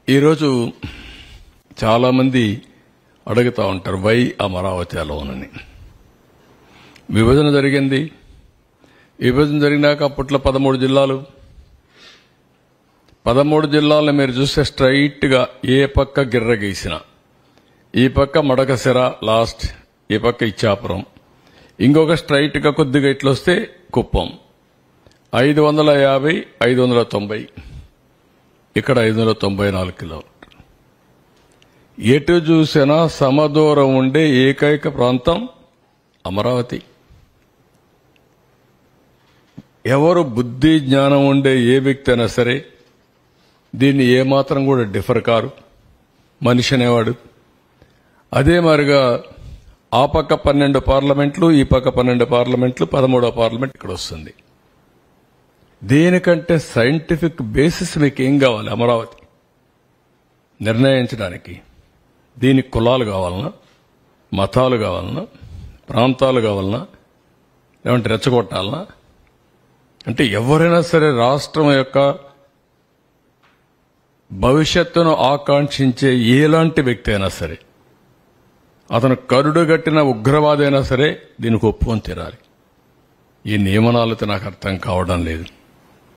ఈరోజు చాలా మంది అడుగుతా ఉంటారు వై అమరావతి అలోనని. విభజన జరిగింది. విభజన జరిగినాక అప్పట్లో 13 జిల్లాలు. 13 జిల్లాలను మీరు చూస్తే స్ట్రైట్ గా ఏ పక్క గిర్ర గీసినా, ఈ పక్క మడకశిర లాస్ట్, ఈ పక్క ఇచ్చాపురం, ఇంకొక స్ట్రైట్ గా కొద్దిగా ఇట్లొస్తే కుప్పం. 550, 590, ఇక్కడ 594 కిలోమీటర్లు. ఎటు చూసినా సమదూరం ఉండే ఏకైక ప్రాంతం అమరావతి. ఎవరు బుద్ధి జ్ఞానం ఉండే ఏ వ్యక్తి అయినా సరే దీన్ని ఏమాత్రం కూడా డిఫర్ కారు మనిషి అనేవాడు. అదే మాదిరిగా ఆ పక్క 12 పార్లమెంట్లు, ఈ పక్క 12 పార్లమెంట్లు, 13వ పార్లమెంట్ ఇక్కడ వస్తుంది. దీనికంటే సైంటిఫిక్ బేసిస్ మీకు ఏం కావాలి అమరావతి నిర్ణయించడానికి? దీనికి కులాలు కావాలన్నా, మతాలు కావాలన్నా, ప్రాంతాలు కావాలన్నా, లేదంటే రెచ్చగొట్టాలన్నా? అంటే ఎవరైనా సరే రాష్ట్రం యొక్క భవిష్యత్తును ఆకాంక్షించే ఎలాంటి వ్యక్తి అయినా సరే, అతను కరుడుగట్టిన ఉగ్రవాది అయినా సరే దీనికి ఒప్పుకొని తీరాలి. ఈ నియమనాలతో నాకు అర్థం కావడం లేదు.